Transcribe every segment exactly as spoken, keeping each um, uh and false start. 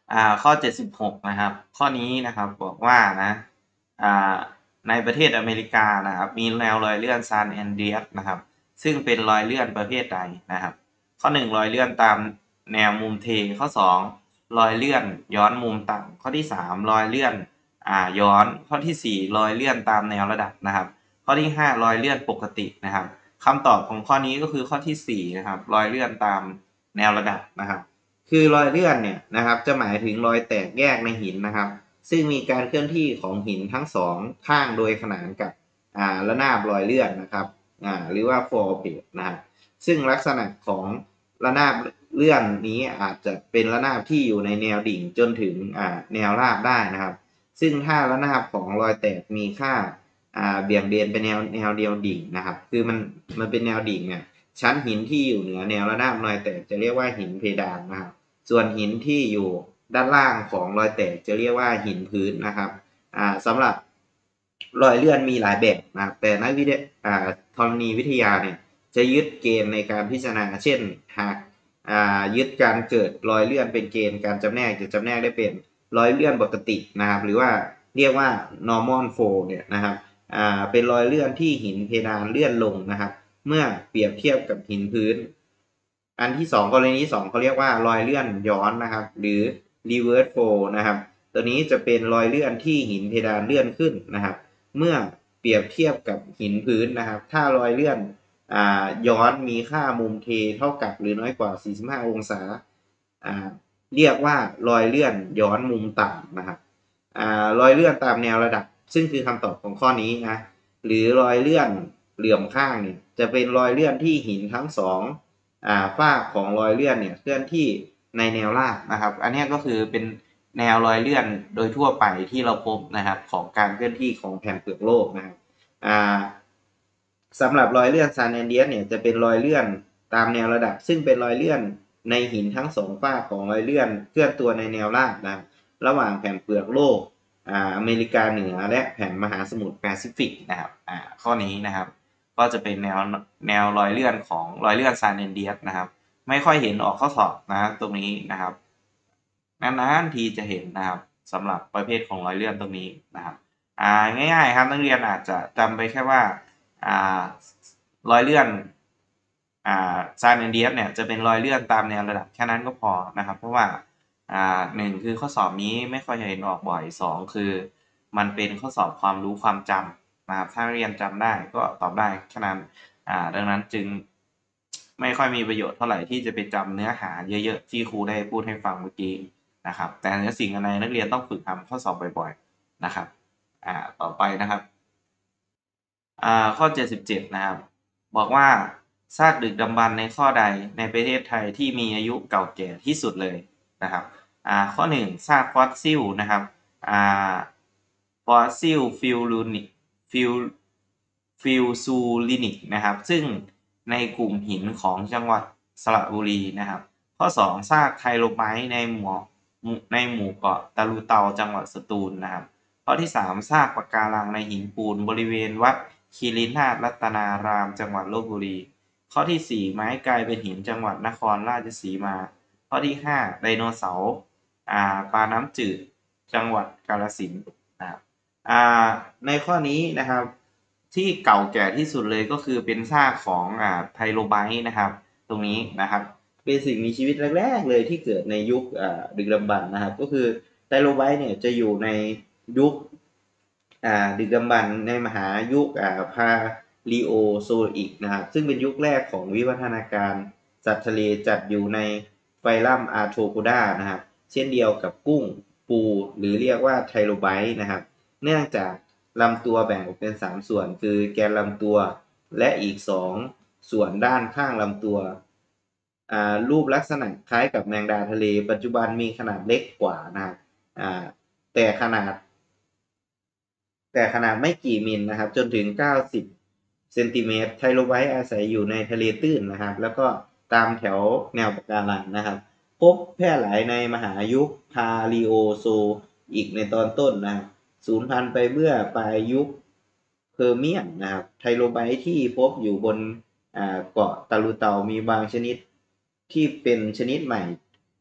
อ่าข้อเจ็ดสิบหกนะครับข้อนี้นะครับบอกว่านะอ่าในประเทศอเมริกานะครับมีแนวรอยเลื่อนซานแอนเดียสนะครับซึ่งเป็นรอยเลื่อนประเภทใดนะครับข้อหนึ่งรอยเลื่อนตามแนวมุมเทข้อสองรอยเลื่อนย้อนมุมต่ำข้อที่สามรอยเลื่อนอ่าย้อนข้อที่สี่รอยเลื่อนตามแนวระดับนะครับข้อที่ห้ารอยเลื่อนปกตินะครับคำตอบของข้อนี้ก็คือข้อที่สี่นะครับรอยเลื่อนตามแนวระดับนะครับ คือรอยเลื่อนเนี่ยนะครับจะหมายถึงรอยแตกแยกในหินนะครับซึ่งมีการเคลื่อนที่ของหินทั้งสองข้างโดยขนานกับอ่าระนาบรอยเลื่อนนะครับอ่าหรือว่า floor plate นะครับซึ่งลักษณะของระนาบเลื่อนนี้อาจจะเป็นระนาบที่อยู่ในแนวดิ่งจนถึงอ่าแนวราบได้นะครับซึ่งถ้าระนาบของรอยแตกมีค่าอ่าเบี่ยงเบนไปแนวแนวเดียวดิ่งนะครับคือมันมันเป็นแนวดิ่งเนี่ยชั้นหินที่อยู่เหนือแนวระนาบรอยแตกจะเรียกว่าหินเพดานนะครับ ส่วนหินที่อยู่ด้านล่างของรอยแตกจะเรียกว่าหินพื้นนะครับอ่าสำหรับรอยเลื่อนมีหลายแบบนะครับแต่นักวิทยาอ่าธรณีวิทยาเนี่ยจะยึดเกณฑ์ในการพิจารณาเช่นหากอ่ายึดการเกิดรอยเลื่อนเป็นเกณฑ์การจำแนกจะจำแนกได้เป็นรอยเลื่อนปกตินะครับหรือว่าเรียกว่า normal flow เนี่ยนะครับอ่าเป็นรอยเลื่อนที่หินเพดานเลื่อนลงนะครับเมื่อเปรียบเทียบกับหินพื้น อันที่สองกรณีที่สองเขาเรียกว่ารอยเลื่อนย้อนนะครับหรือ reverse flow นะครับตัวนี้จะเป็นรอยเลื่อนที่หินเพดานเลื่อนขึ้นนะครับเมื่อเปรียบเทียบกับหินพื้นนะครับถ้ารอยเลื่อนอ่าย้อนมีค่ามุมเทเท่ากับหรือน้อยกว่าสี่สิบห้าองศาอ่าเรียกว่ารอยเลื่อนย้อนมุมต่ำนะครับอ่ารอยเลื่อนตามแนวระดับซึ่งคือคำตอบของข้อนี้นะหรือรอยเลื่อนเหลื่อมข้างเนี่ยจะเป็นรอยเลื่อนที่หินทั้งสอง อ่าฝ้าของรอยเลื่อนเนี่ยเคลื่อนที่ในแนวราบนะครับอันนี้ก็คือเป็นแนวรอยเลื่อนโดยทั่วไปที่เราพบนะครับของการเคลื่อนที่ของแผ่นเปลือกโลกนะครับอ่าสำหรับรอยเลื่อนซานแอนเดียสเนี่ยจะเป็นรอยเลื่อนตามแนวระดับซึ่งเป็นรอยเลื่อนในหินทั้งสองฝ้าของรอยเลื่อนเคลื่อนตัวในแนวราบนะครับระหว่างแผ่นเปลือกโลกอ่าอเมริกาเหนือและแผ่นมหาสมุทรแปซิฟิกนะครับอ่าข้อนี้นะครับ ก็จะเป็นแนวแนวรอยเลื่อนของรอยเลื่อนซานเอนเดียสนะครับไม่ค่อยเห็นออกข้อสอบนะตรงนี้นะครับนานๆทีจะเห็นนะครับสำหรับประเภทของรอยเลื่อนตรงนี้นะครับอ่าง่ายๆครับนักเรียนอาจจะจำไปแค่ว่าอ่ารอยเลื่อนอ่าซานเอนเดียสเนี่ยจะเป็นรอยเลื่อนตามแนวระดับแค่นั้นก็พอนะครับเพราะว่าอ่าหนึ่งคือข้อสอบนี้ไม่ค่อยเห็นออกบ่อยสองคือมันเป็นข้อสอบความรู้ความจำนะครับถ้าเรียนจำได้ก็ตอบได้แค่นั้น อ่าดังนั้นจึงไม่ค่อยมีประโยชน์เท่าไหร่ที่จะไปจำเนื้อหาเยอะๆที่ครูได้พูดให้ฟังเมื่อกี้นะครับแต่ในสิ่งอะไรนักเรียนต้องฝึกทำข้อสอบบ่อยๆนะครับอ่าต่อไปนะครับอ่าข้อเจ็ดสิบเจ็ดนะครับบอกว่าซากดึกดำบรรพ์ในข้อใดในประเทศไทยที่มีอายุเก่าแก่ที่สุดเลยนะครับอ่าข้อหนึ่งซากฟอสซิลนะครับอ่าฟอสซิลฟิลลูนิฟิลฟิลซูลินิกนะครับซึ่งในกลุ่มหินของจังหวัดสระบุรีนะครับข้อสองซากไทโลไมต์ในหมู่ในหมู่เกาะตะลุเตาจังหวัดสตูลนะครับ ข้อที่สามซากปะการังในหินปูนบริเวณวัดคีรีนาถรัตนารามจังหวัดลพบุรีข้อที่สี่ไม้กลายเป็นหินจังหวัดนครราชสีมาข้อที่ห้าไดโนเสาร์อ่าปลาน้ำจืดจังหวัดกาฬสินธุ์นะครับอ่าในข้อนี้นะครับที่เก่าแก่ที่สุดเลยก็คือเป็นซากของอ่าไทโลไบต์นะครับตรงนี้นะครับเป็นสิ่งมีชีวิตแรกๆเลยที่เกิดในยุคอ่าดึกดำบรรพ์นะครับก็คือไทโลไบต์เนี่ยจะอยู่ใน ยุคอ่าดึกดำบรรพ์ในมหายุคอ่าพาลีโอโซอิกนะครับซึ่งเป็นยุคแรกของวิวัฒนาการสัตว์ทะเลจัดอยู่ในไฟลัมอาร์โทโพดานะครับเช่นเดียวกับกุ้งปูหรือเรียกว่าไทโลไบต์นะครับเนื่องจากลำตัวแบ่งออกเป็นสามส่วนคือแกนลำตัวและอีกสองส่วนด้านข้างลำตัวอ่ารูปลักษณะคล้ายกับแมงดาทะเลปัจจุบันมีขนาดเล็กกว่านะครับอ่าแต่ขนาด แต่ขนาดไม่กี่มิลนะครับจนถึงเก้าสิบเซนติเมตรไทโลไบต์อาศัยอยู่ในทะเลตื้นนะครับแล้วก็ตามแถวแนวปะการังนะครับพบแพร่หลายในมหายุคพาลีโอโซอีกในตอนต้นนะครับสูญพันธุ์ไปเมื่อปลายยุคเพอร์เมียนนะครับไทโลไบต์ที่พบอยู่บนเกาะตาลูเตามีบางชนิดที่เป็นชนิดใหม่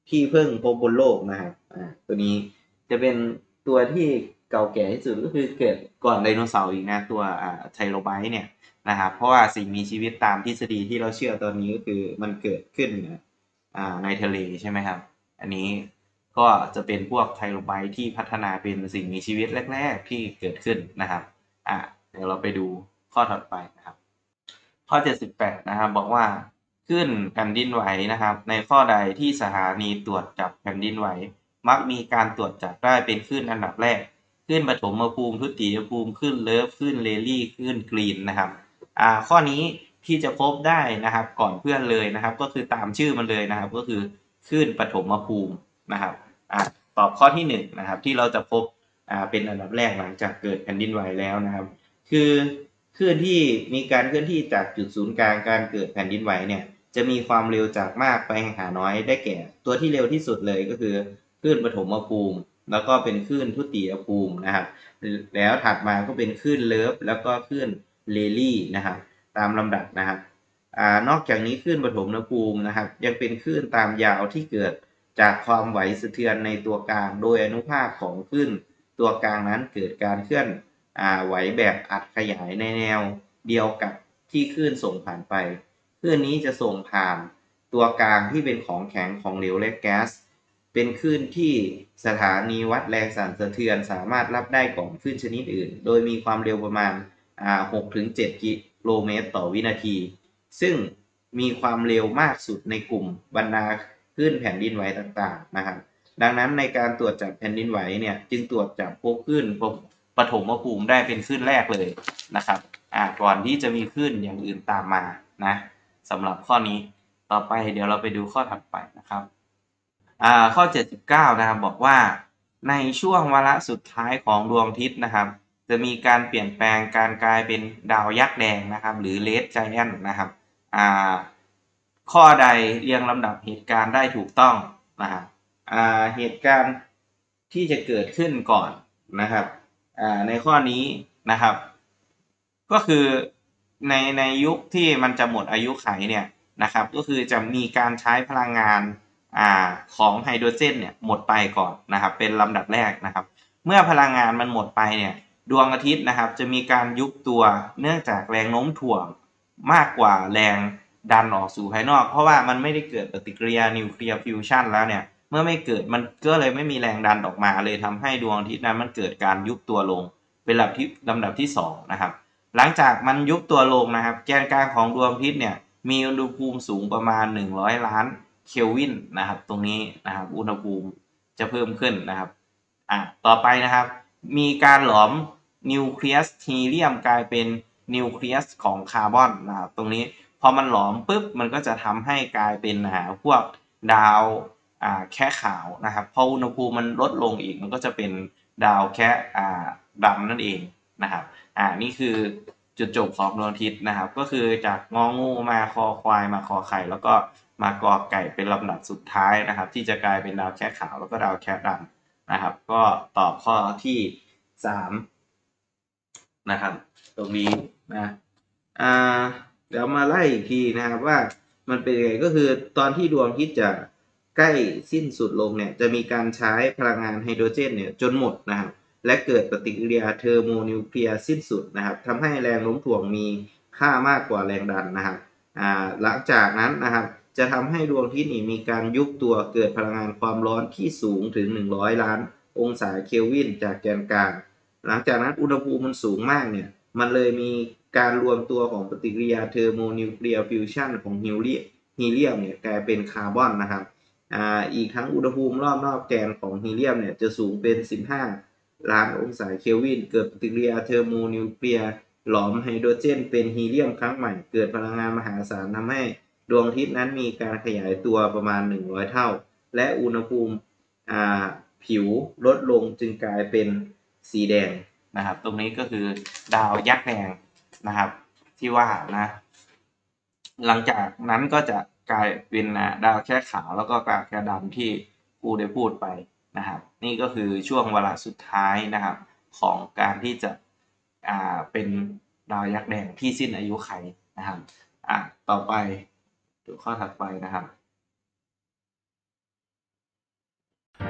ที่เพิ่งพบบนโลกนะครับอ่าตัวนี้จะเป็นตัวที่เก่าแก่ที่สุดก็คือเกิดก่อนไดโนเสาร์อีกนะตัวอ่าไทโลไบต์เนี่ยนะครับเพราะว่าสิ่งมีชีวิตตามทฤษฎีที่เราเชื่อตอนนี้ก็คือมันเกิดขึ้นอ่าในทะเลใช่ไหมครับอันนี้ก็จะเป็นพวกไทโลไบต์ที่พัฒนาเป็นสิ่งมีชีวิตแรกๆที่เกิดขึ้นนะครับอ่าเดี๋ยวเราไปดูข้อถัดไปนะครับข้อเจ็ดสิบแปดนะครับบอกว่าคลื่นแผ่นดินไหวนะครับในข้อใดที่สถานีตรวจจับแผ่นดินไหวมักมีการตรวจจับได้เป็นคลื่นอันดับแรกคลื่นปฐมภูมิทุติยภูมิคลื่นเลิฟคลื่นเรลลี่คลื่นกรีนนะครับอ่าข้อนี้ที่จะพบได้นะครับก่อนเพื่อนเลยนะครับก็คือตามชื่อมันเลยนะครับก็คือคลื่นปฐมภูมินะครับอ่าตอบข้อที่หนึ่งนะครับที่เราจะพบอ่าเป็นอันดับแรกหลังจากเกิดแผ่นดินไหวแล้วนะครับคือคลื่นที่มีการเคลื่อนที่จากจุดศูนย์กลางการเกิดแผ่นดินไหวเนี่ยจะมีความเร็วจากมากไปหาน้อยได้แก่ตัวที่เร็วที่สุดเลยก็คือคลื่นปฐมภูมิแล้วก็เป็นคลื่นทุติยภูมินะครับแล้วถัดมาก็เป็นคลื่นเลิฟแล้วก็คลื่นเรลลี่นะครับตามลำดับนะครับอ่านอกจากนี้คลื่นปฐมภูมินะครับยังเป็นคลื่นตามยาวที่เกิดจากความไหวสะเทือนในตัวกลางโดยอนุภาคของคลื่นตัวกลางนั้นเกิดการเคลื่อนอ่าไหวแบบอัดขยายในแนวเดียวกับที่คลื่นส่งผ่านไปคลื่นนี้จะส่งผ่านตัวกลางที่เป็นของแข็งของเหลวและแก๊สเป็นคลื่นที่สถานีวัดแรงสั่นสะเทือนสามารถรับได้ก่อนคลื่นชนิดอื่นโดยมีความเร็วประมาณอ่า หกถึงเจ็ด กิโลเมตรต่อวินาทีซึ่งมีความเร็วมากสุดในกลุ่มบรรดาคลื่นแผ่นดินไหวต่างๆนะครับดังนั้นในการตรวจจับแผ่นดินไหวเนี่ยจึงตรวจจับพวกคลื่นปฐมภูมิได้เป็นคลื่นแรกเลยนะครับอ่าก่อนที่จะมีคลื่นอย่างอื่นตามมานะสำหรับข้อนี้ต่อไปเดี๋ยวเราไปดูข้อถัดไปนะครับอ่าข้อเจ็ดสิบเก้านะครับบอกว่าในช่วงวาระสุดท้ายของดวงอาทิตย์นะครับจะมีการเปลี่ยนแปลงการกลายเป็นดาวยักษ์แดงนะครับหรือ Red Giant นะครับอ่าข้อใดเรียงลำดับเหตุการณ์ได้ถูกต้องนะครับอ่าเหตุการณ์ที่จะเกิดขึ้นก่อนนะครับอ่าในข้อนี้นะครับก็คือในในยุคที่มันจะหมดอายุไขเนี่ยนะครับก็คือจะมีการใช้พลังงานอ่าของไฮโดรเจนเนี่ยหมดไปก่อนนะครับเป็นลำดับแรกนะครับเมื่อพลังงานมันหมดไปเนี่ยดวงอาทิตย์นะครับจะมีการยุบตัวเนื่องจากแรงโน้มถ่วงมากกว่าแรงดันออกสู่ภายนอกเพราะว่ามันไม่ได้เกิดปฏิกิริยานิวเคลียร์ฟิวชันแล้วเนี่ยเมื่อไม่เกิดมันก็เลยไม่มีแรงดันออกมาเลยทำให้ดวงอาทิตย์นั้นมันเกิดการยุบตัวลงเป็นลำดับที่ลำดับที่สองนะครับหลังจากมันยุบตัวลงนะครับแกนกลางของดวงอาทิตย์เนี่ยมีอุณหภูมิสูงประมาณหนึ่งร้อยล้านเคลวินนะครับตรงนี้นะครับอุณหภูมิจะเพิ่มขึ้นนะครับอ่ะต่อไปนะครับมีการหลอมนิวเคลียสฮีเลียมกลายเป็นนิวเคลียสของคาร์บอนนะครับตรงนี้พอมันหลอมปุ๊บมันก็จะทำให้กลายเป็นอ่าพวกดาวอ่าแค่ขาวนะครับพออุณหภูมิมันลดลงอีกมันก็จะเป็นดาวแค่อ่าดำนั่นเองนะครับอ่านี่คือจุดจบของดวงอาทิตย์นะครับก็คือจากงองูมาคอควายมาคอไข่แล้วก็มากอไก่เป็นลำดับสุดท้ายนะครับที่จะกลายเป็นดาวแค่ขาวแล้วก็ดาวแค่ดำนะครับก็ตอบข้อที่สามนะครับตรงนี้นะอ่าเดี๋ยวมาไล่อีกทีนะครับว่ามันเป็นยังไงก็คือตอนที่ดวงอาทิตย์จะใกล้สิ้นสุดลงเนี่ยจะมีการใช้พลังงานไฮโดรเจนเนี่ยจนหมดนะครับและเกิดปฏิกิริยาเทอร์โมนิวเคลียร์สิ้นสุดนะครับทำให้แรงโน้มถ่วงมีค่ามากกว่าแรงดันนะครับอ่าหลังจากนั้นนะครับจะทำให้ดวงอาทิตย์นี่มีการยุบตัวเกิดพลังงานความร้อนที่สูงถึงหนึ่งร้อยล้านองศาเคลวินจากแกนกลางหลังจากนั้นอุณหภูมิมันสูงมากเนี่ยมันเลยมีการรวมตัวของปฏิกิริยาเทอร์โมนิวเคลียร์ฟิวชันของฮีเลียฮีเลียมเนี่ยกลายเป็นคาร์บอนนะครับอ่าอีกทั้งอุณหภูมิรอบนอกแกนของฮีเลียมเนี่ยจะสูงเป็นสิบห้าล้านองศาเคลวินเกิดปฏิกิริยาเทอร์โมนิวเคลียร์หลอมไฮโดรเจนเป็นฮีเลียมครั้งใหม่เกิดพลังงานมหาศาลทำให้ดวงอาทิตย์นั้นมีการขยายตัวประมาณหนึ่งร้อยเท่าและอุณหภูมิอ่าผิวลดลงจึงกลายเป็นสีแดงนะครับตรงนี้ก็คือดาวยักษ์แดงนะครับที่ว่านะหลังจากนั้นก็จะกลายเป็นดาวแค่ขาวแล้วก็ดาวแค่ดำที่ครูได้พูดไปนะครับนี่ก็คือช่วงเวลาสุดท้ายนะครับของการที่จะอ่าเป็นดาวยักษ์แดงที่สิ้นอายุไขนะครับอ่ะต่อไปดูข้อถัดไปนะครับ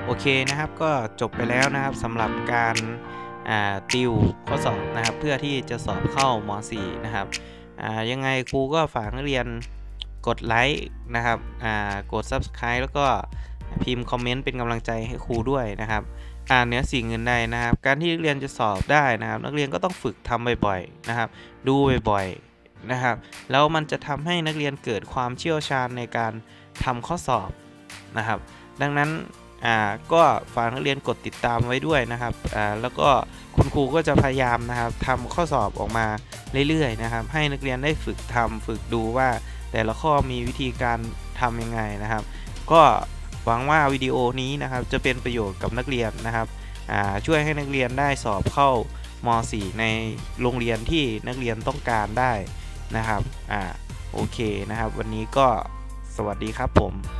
โอเคนะครับก็จบไปแล้วนะครับสำหรับการอ่าติวข้อสอบนะครับเพื่อที่จะสอบเข้ามอสี่นะครับอ่ายังไงครูก็ฝากนักเรียนกดไลค์นะครับอ่ากด ซับสไครบ์ แล้วก็พิมพ์คอมเมนต์เป็นกำลังใจให้ครูด้วยนะครับอ่าเหนือสิ่งอื่นใดนะครับการที่นักเรียนจะสอบได้นะครับนักเรียนก็ต้องฝึกทำบ่อยๆนะครับดูบ่อยๆนะครับแล้วมันจะทำให้นักเรียนเกิดความเชี่ยวชาญในการทำข้อสอบนะครับดังนั้นอ่าก็ฝากนักเรียนกดติดตามไว้ด้วยนะครับอ่าแล้วก็คุณครูก็จะพยายามนะครับทำข้อสอบออกมาเรื่อยๆนะครับให้นักเรียนได้ฝึกทำฝึกดูว่าแต่ละข้อมีวิธีการทำยังไงนะครับก็หวังว่าวิดีโอนี้นะครับจะเป็นประโยชน์กับนักเรียนนะครับอ่าช่วยให้นักเรียนได้สอบเข้ามอสี่ในโรงเรียนที่นักเรียนต้องการได้นะครับอ่าโอเคนะครับวันนี้ก็สวัสดีครับผม